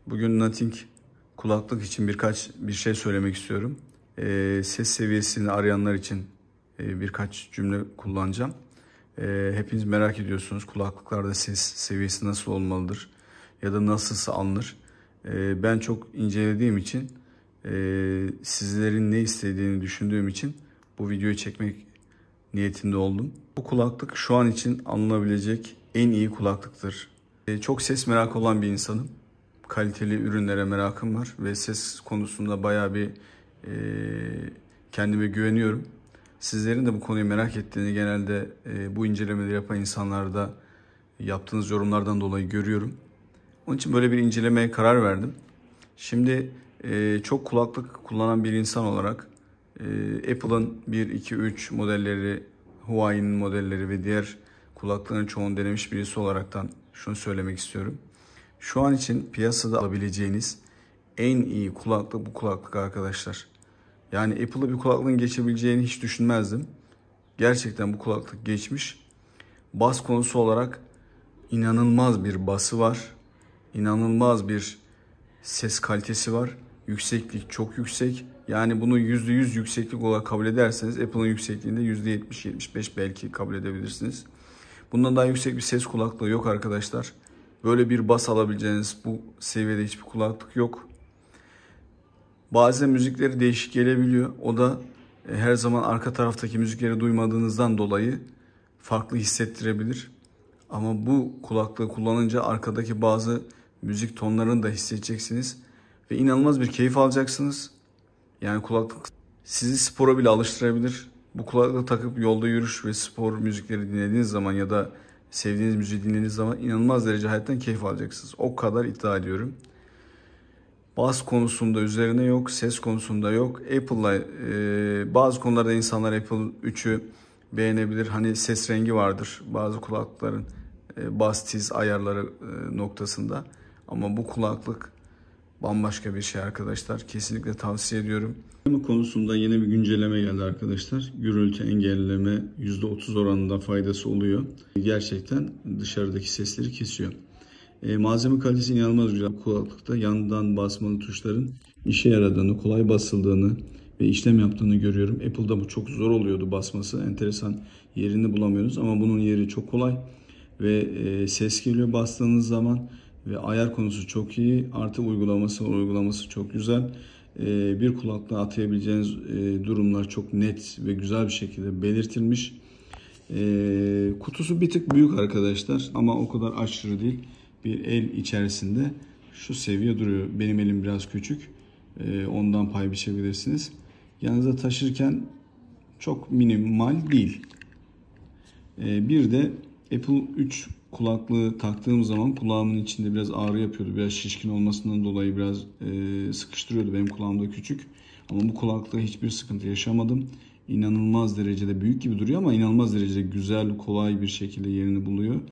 Bugün Nothing kulaklık için bir şey söylemek istiyorum. Ses seviyesini arayanlar için birkaç cümle kullanacağım. Hepiniz merak ediyorsunuz kulaklıklarda ses seviyesi nasıl olmalıdır ya da nasılsa alınır. Ben çok incelediğim için, sizlerin ne istediğini düşündüğüm için bu videoyu çekmek niyetinde oldum. Bu kulaklık şu an için alınabilecek en iyi kulaklıktır. Çok ses merakı olan bir insanım. Kaliteli ürünlere merakım var ve ses konusunda bayağı bir kendime güveniyorum. Sizlerin de bu konuyu merak ettiğini genelde bu incelemeleri yapan insanlarda yaptığınız yorumlardan dolayı görüyorum. Onun için böyle bir incelemeye karar verdim. Şimdi çok kulaklık kullanan bir insan olarak Apple'ın 1, 2, 3 modelleri, Huawei'nin modelleri ve diğer kulaklıkların çoğunu denemiş birisi olaraktan şunu söylemek istiyorum. Şu an için piyasada alabileceğiniz en iyi kulaklık bu kulaklık arkadaşlar. Yani Apple'ı bir kulaklığın geçebileceğini hiç düşünmezdim. Gerçekten bu kulaklık geçmiş. Bas konusu olarak inanılmaz bir bası var. İnanılmaz bir ses kalitesi var. Yükseklik çok yüksek. Yani bunu %100 yükseklik olarak kabul ederseniz Apple'ın yüksekliğinde %70-75 belki kabul edebilirsiniz. Bundan daha yüksek bir ses kulaklığı yok arkadaşlar. Böyle bir bas alabileceğiniz bu seviyede hiçbir kulaklık yok. Bazen müzikleri değişik gelebiliyor. O da her zaman arka taraftaki müzikleri duymadığınızdan dolayı farklı hissettirebilir. Ama bu kulaklığı kullanınca arkadaki bazı müzik tonlarını da hissedeceksiniz. Ve inanılmaz bir keyif alacaksınız. Yani kulaklık sizi spora bile alıştırabilir. Bu kulaklığı takıp yolda yürüyüş ve spor müzikleri dinlediğiniz zaman ya da sevdiğiniz müziği dinlediğiniz zaman inanılmaz derece hayattan keyif alacaksınız. O kadar iddia ediyorum. Bas konusunda üzerine yok, ses konusunda yok. Apple'la bazı konularda insanlar Apple 3'ü beğenebilir. Hani ses rengi vardır bazı kulaklıkların bas tiz ayarları noktasında. Ama bu kulaklık bambaşka bir şey arkadaşlar. Kesinlikle tavsiye ediyorum. Bu konusunda yeni bir güncelleme geldi arkadaşlar. Gürültü engelleme %30 oranında faydası oluyor. Gerçekten dışarıdaki sesleri kesiyor. Malzeme kalitesi inanılmaz güzel. Kulaklıkta yandan basmalı tuşların işe yaradığını, kolay basıldığını ve işlem yaptığını görüyorum. Apple'da bu çok zor oluyordu basması. Enteresan, yerini bulamıyoruz ama bunun yeri çok kolay ve ses geliyor bastığınız zaman ve ayar konusu çok iyi. Artı uygulaması çok güzel. Bir kulaklığa atayabileceğiniz durumlar çok net ve güzel bir şekilde belirtilmiş. Kutusu bir tık büyük arkadaşlar ama o kadar aşırı değil. Bir el içerisinde şu seviye duruyor. Benim elim biraz küçük. Ondan pay biçebilirsiniz. Yanınıza taşırken çok minimal değil. Bir de Apple 3 kulaklığı taktığım zaman kulağımın içinde biraz ağrı yapıyordu. Biraz şişkin olmasından dolayı biraz sıkıştırıyordu. Benim kulağım da küçük. Ama bu kulaklıkta hiçbir sıkıntı yaşamadım. İnanılmaz derecede büyük gibi duruyor ama inanılmaz derecede güzel, kolay bir şekilde yerini buluyor.